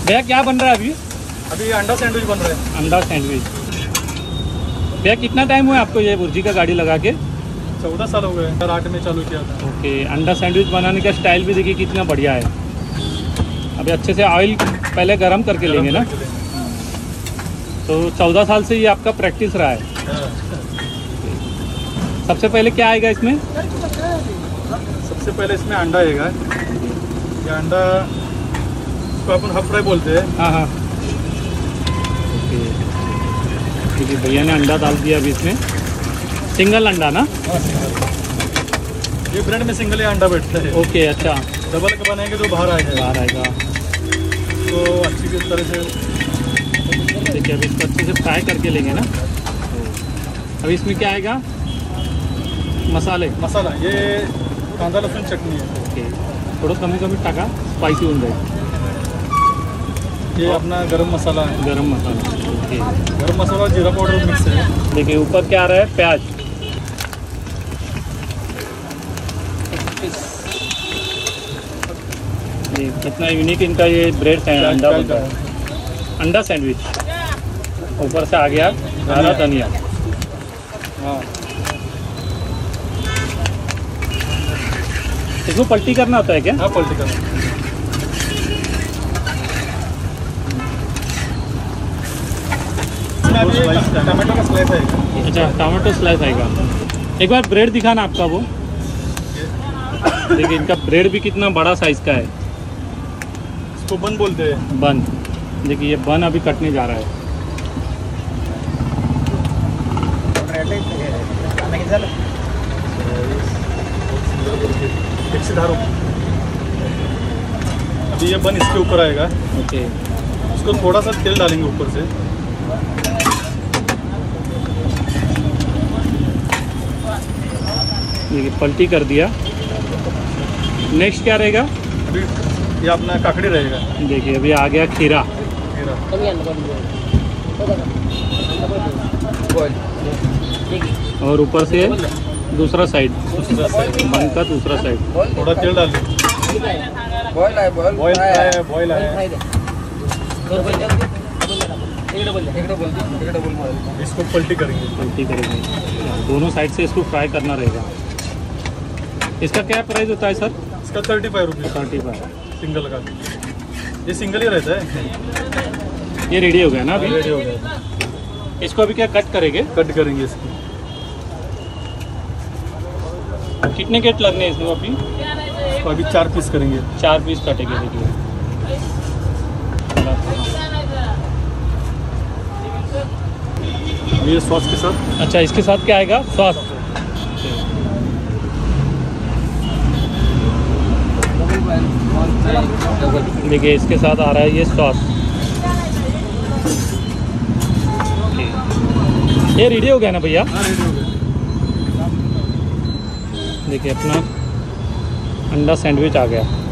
भैया क्या बन रहा है अभी? अभी अंडा सैंडविच बन रहा है। अंडा सैंडविच। भैया कितना टाइम हुआ आपको ये भुर्जी का गाड़ी लगा के? 14 साल हो गए, 2008 में चालू किया था। ओके, अंडा सैंडविच बनाने का स्टाइल भी देखिए कितना बढ़िया है। अभी अच्छे से ऑयल पहले गरम करके लेंगे ना, तो 14 साल से ये आपका प्रैक्टिस रहा है। सबसे पहले क्या आएगा इसमें? सबसे पहले इसमें अंडा आएगा। ये अंडा इसको अपन हाफ फ्राई बोलते हैं। हाँ हाँ, ओके। देखिए भैया ने अंडा डाल दिया अभी इसमें, सिंगल अंडा ना? ये ब्रेड में सिंगल ही अंडा बैठता है। ओके, अच्छा। डबल का बनाएंगे तो बाहर आएगा। बाहर आएगा तो अच्छी तरह से देखिए, अभी इसको अच्छे से फ्राई करके लेंगे ना। अभी इसमें क्या आएगा? मसाला ये कांदा लसूण चटणी है। ओके, थोडं कमी कमी टाका, स्पाइसी होऊन जाईल। ये अपना गरम मसाला है। गरम मसाला, ओके। गरम मसाला और जीरा पाउडर मिक्स है। देखिए ऊपर क्या आ रहा है? प्याज। ये कितना यूनिक इनका ये ब्रेड अंडा बनता है। अंडा सैंडविच। ऊपर से आ गया हरा धनिया। हाँ, इसको पलटी करना होता है क्या? हाँ, पलटी करना। टमाटो का स्लाइस आएगा। अच्छा, टमाटो स्लाइस आएगा। एक बार ब्रेड दिखाना आपका वो। देखिए इनका ब्रेड भी कितना बड़ा साइज का है। इसको बन बोलते हैं। बन। देखिए ये बन अभी कटने जा रहा है। अभी ये बन इसके ऊपर आएगा। ओके, इसको थोड़ा सा तेल डालेंगे ऊपर से। देखिए पलटी कर दिया। नेक्स्ट क्या रहेगा? अभी ये अपना काकड़ी रहेगा। देखिए अभी आ गया खीरा। और ऊपर से दूसरा साइड, बन का दूसरा साइड। थोड़ा तेल डाल दें। बॉयल है। इसको पलटी करेंगे। दोनों साइड से इसको फ्राई करना रहेगा। इसका क्या प्राइस होता है सर? इसका 35 रुपीज़। 35 सिंगल का। ये सिंगल ही रहता है। ये रेडी हो गया ना? अभी रेडी हो गया। इसको अभी क्या कट करेंगे? कट करेंगे इसको। कितने कट लगने हैं इसमें अभी? तो अभी 4 पीस करेंगे। 4 पीस कटेंगे। देखिए ये सॉस के साथ। अच्छा, इसके साथ क्या आएगा? सॉस। देखिए इसके साथ आ रहा है ये सॉस। ये रेडी हो गया ना भैया? हाँ, रेडी हो गया। देखिए अपना अंडा सैंडविच आ गया।